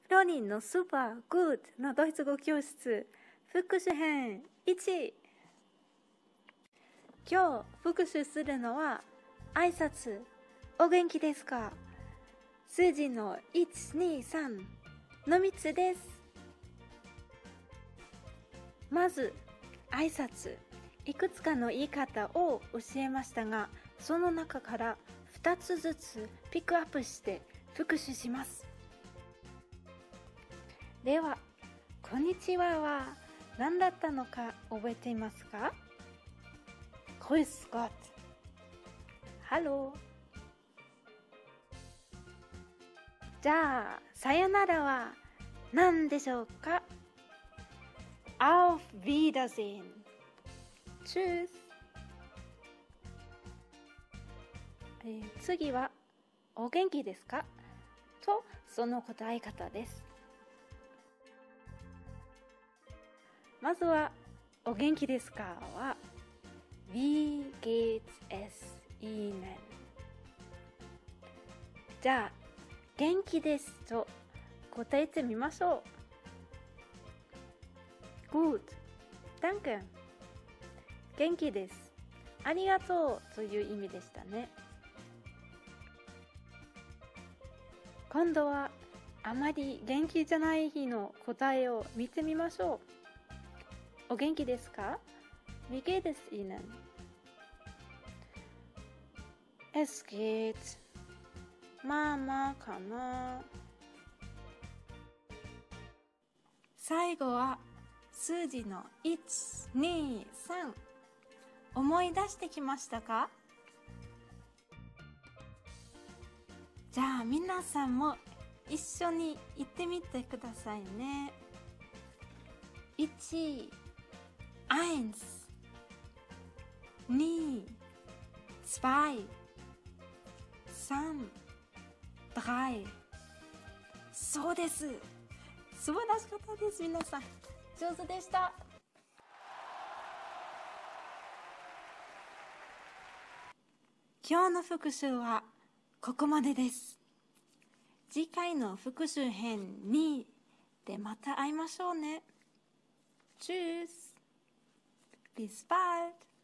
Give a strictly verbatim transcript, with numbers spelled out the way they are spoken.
ロニンのスーパーグッドのドイツ語教室復習編いち。今日復習するのは挨拶お元気ですか、数字のいち、に、さんのみっつです。まず挨拶、いくつかの言い方を教えましたが、その中からふたつずつピックアップして復習します。では、こんにちはは何だったのか覚えていますか？ Grüß Gott、 Hallo。 じゃあ、さよならは何でしょうか？ Auf Wiedersehen、 Tschüss。えー、次はお元気ですかとその答え方です。まずはお元気ですかは Wie geht's es Ihnen。 じゃあ元気ですと答えてみましょう。 Gut、 Danke。 元気です、ありがとうという意味でしたね。今度はあまり元気じゃない日の答えを見てみましょう。お元気ですか？ Wie geht es Ihnen？ Es geht。 まあまあかな。最後は数字のいち、に、さん。思い出してきましたか？じゃあ皆さんも一緒に言ってみてくださいね。いち、eins、に、zwei、三、drei。そうです。素晴らしかったです。皆さん上手でした。今日の復習はここまでです。次回の復習編にでまた会いましょうね。Tschüss。Bis bald。